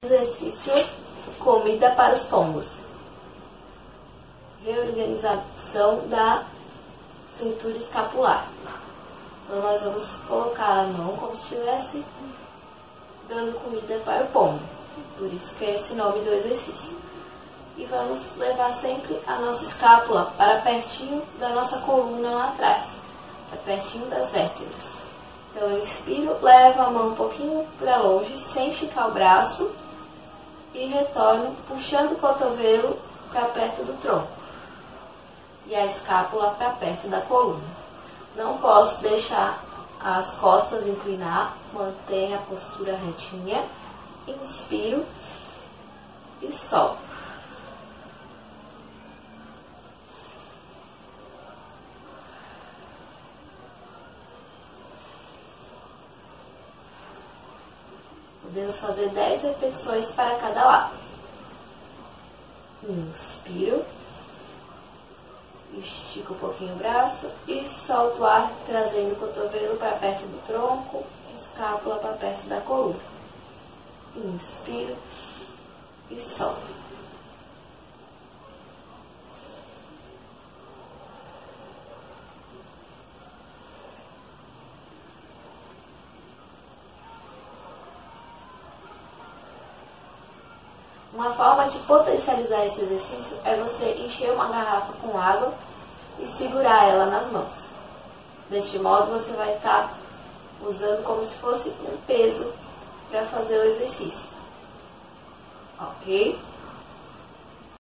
Exercício comida para os pombos. Reorganização da cintura escapular. Então nós vamos colocar a mão como se estivesse dando comida para o pombo. Por isso que é esse nome do exercício. E vamos levar sempre a nossa escápula para pertinho da nossa coluna lá atrás, para pertinho das vértebras. Então eu inspiro, levo a mão um pouquinho para longe, sem esticar o braço, e retorno puxando o cotovelo para perto do tronco e a escápula para perto da coluna. Não posso deixar as costas inclinar, mantenha a postura retinha, inspiro e solto. Podemos fazer 10 repetições para cada lado. Inspiro, estico um pouquinho o braço e solto o ar, trazendo o cotovelo para perto do tronco, escápula para perto da coluna. Inspiro e solto. Uma forma de potencializar esse exercício é você encher uma garrafa com água e segurar ela nas mãos. Deste modo você vai estar usando como se fosse um peso para fazer o exercício. Ok?